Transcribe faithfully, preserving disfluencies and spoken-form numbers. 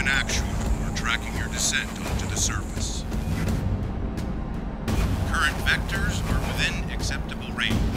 an actuator tracking your descent onto the surface. Current vectors are within acceptable range.